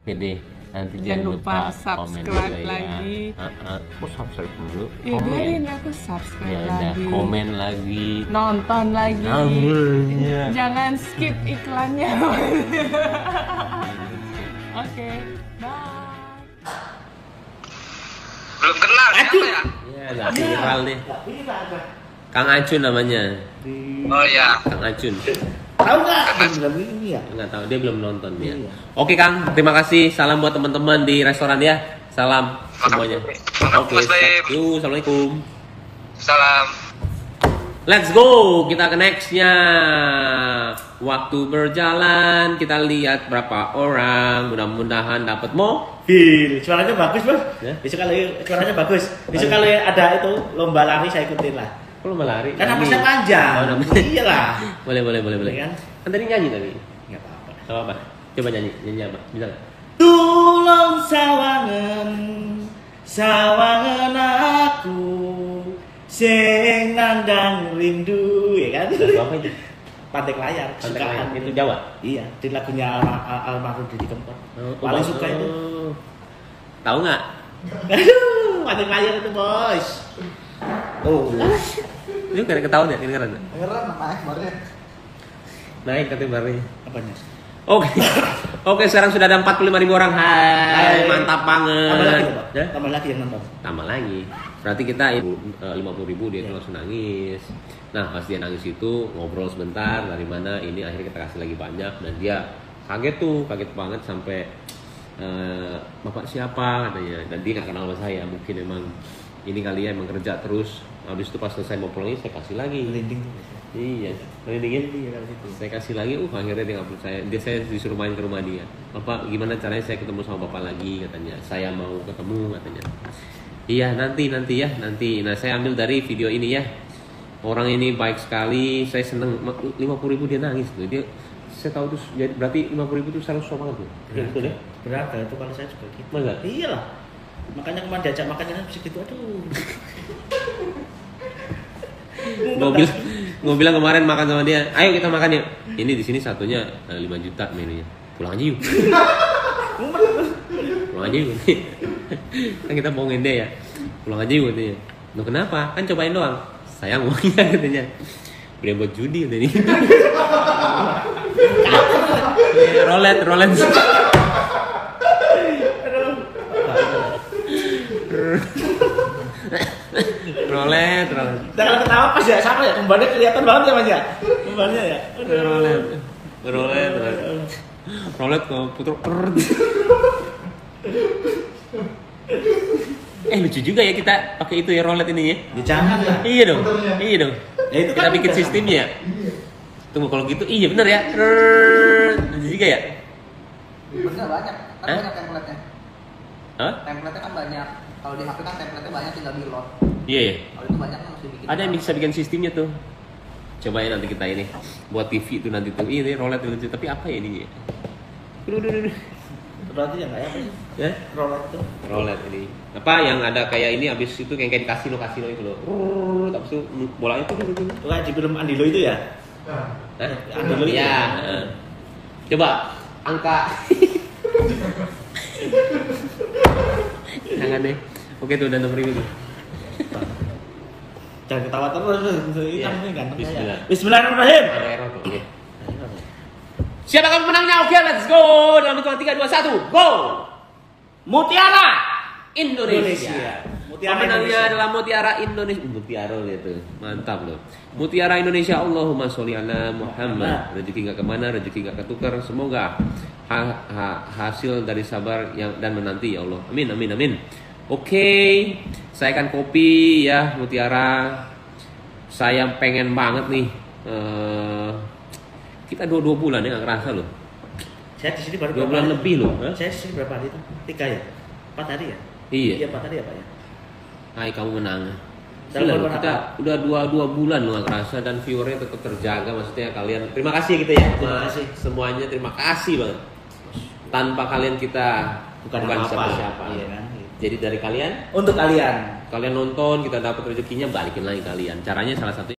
Pede. Nanti Jangan lupa komen subscribe juga lagi. Kok subscribe dulu? Ya Komen. biarin aku subscribe Ya udah, lagi. komen lagi. Nonton lagi. Namanya. Jangan skip iklannya. Oke, bye. Belum kenal siapa ya? Ya, udah viral nih. Kang Acun namanya. Oh iya. Kang Acun. Tahu nggak? Belum ini ya. Nggak tahu, dia belum nonton dia. Iya. Oke Kang, terima kasih. Salam buat teman-teman di restoran ya. Salam semuanya. Oke, Mas Baim. yuk, assalamualaikum. Salam. Let's go, kita ke nextnya. Waktu berjalan, kita lihat berapa orang. Mudah-mudahan dapat Bil, suaranya bagus bos. Ya? Besok kalau suaranya bagus. Besok kalau ada itu lomba lari saya ikutin lah. Kalau melari. Kan napasnya panjang. Oh, napasnya. Iyalah. Boleh. Iya kan? Kan tadi nyanyi tadi. Nggak apa-apa. Gak apa-apa. Coba nyanyi apa? Bisa nggak? Tulung sawangan, sawangan aku, sing nandang rindu, ya kan? Apa itu? Pantai layar, Pantai kesukaan. Layar. Itu Jawa? Iya, di lagunya almarhum Didi Kempot. Paling Oh, suka itu. Tahu nggak? Aduh, pantai layar itu bos. Oh, Itu ketahuan ya, kedengeran. ngeran naik barunya. Naik katanya barunya. Apanya? Oke. Oke, sekarang sudah ada 45.000 orang. Hai, mantap banget. Tambah lagi Pak? Ya? Tambah lagi yang nonton. Tambah lagi. Berarti kita 50.000 dia tuh langsung nangis. Nah, pas dia nangis itu ngobrol sebentar dari mana ini akhirnya kita kasih lagi banyak dan dia kaget banget sampai Bapak siapa katanya dan dia nggak kenal sama saya mungkin emang ini kali ya emang kerja terus habis itu pas selesai mau pulang saya kasih lagi. Merinding. Iya, merindingin. Iya kalau gitu. Saya kasih lagi, akhirnya dia nggak percaya. Saya disuruh main ke rumah dia. Bapak, gimana caranya saya ketemu sama bapak lagi katanya. Saya mau ketemu katanya. Iya nanti ya nanti. Nah saya ambil dari video ini ya. Orang ini baik sekali. Saya seneng. 50.000 dia nangis tuh. Saya tahu tuh. Jadi berarti 50.000 itu selalu banget tuh. Iya betul ya. Berapa itu kalau saya juga gitu. Masa? Iyalah. Makanya kemarin diajak makannya bisa gitu aduh. Gue bilang kemarin makan sama dia, ayo kita makan yuk. Ini di sini satunya 5 juta menunya. Pulang aja yuk. Pulang aja yuk. Kan kita bohongin dia ya. Pulang aja yuk katanya. Loh kenapa? Kan cobain doang. Sayang uangnya katanya. Beli buat judi katanya. Rolet. Rolet. Nah kalau ketawa pas ya sama ya kembarnya kelihatan banget ya mas ya. Kembarnya ya. Rolet ke putar. Lucu juga ya kita pakai itu ya rolet ini ya. Ya jangan lah. Iya dong. Ya, itu Kita kan bikin udah sistemnya ya. Tunggu kalau gitu iya bener ya. Lucu juga ya. Bener banyak, kan Hah? banyak template-nya. Hah? Template-nya kan banyak. Kalau di HP kan template-nya banyak tinggal di load. Iya ya. Kalau itu banyak kan mesti bikin. Ada yang bisa bikin sistemnya tuh. Cobain nanti kita ini buat TV tuh nanti tuh. Ini rolet lucu tapi apa ya ini? Duh. Berarti ya nggak ya? Ya? Rolet itu. Rolet ini. Apa yang ada kayak ini habis itu kayak di kasino itu loh. Habis itu bolanya tuh. Kayak di film Andilo itu ya? Hah? Andilo itu. Iya. Coba angka. Jangan deh. Oke tuh udah 6.000 tuh. Jangan ketawa terus. Ini Iya. kan ini ganteng Bismillah. saya. Bismillahirrahmanirrahim. Ada error tuh. Oke. Siapa kamu menangnya? Oke, let's go. Dalam hitungan 3 2 1. Go. Mutiara Indonesia. Mutiara Pemenangnya Indonesia. adalah Mutiara Indonesia. Mutiara itu. Mantap loh. Mutiara Indonesia. Allahumma sholli ala Muhammad. Rezeki nggak kemana, rezeki nggak ketukar. Semoga hasil dari sabar yang dan menanti ya Allah. Amin. Oke, saya akan kopi ya Mutiara. Saya pengen banget nih. Kita 2 bulan ya nggak kerasa loh. Saya di sini baru 2 bulan hari? lebih loh. Hah? Saya di sini berapa hari itu? 3 ya? 4 hari ya? Iya. Iya 4 hari ya Pak ya? Hai kamu menang. Dalam Gila loh, beberapa- kita udah 2 bulan loh nggak kerasa dan viewernya tetap terjaga maksudnya kalian. Terima kasih kita ya. Terima kasih. Semuanya terima kasih banget. Tanpa kalian kita Bukan apa-apa. siapa-siapa. Iya kan? Jadi dari kalian Untuk kalian. nonton kita dapat rezekinya balikin lagi kalian. Caranya salah satu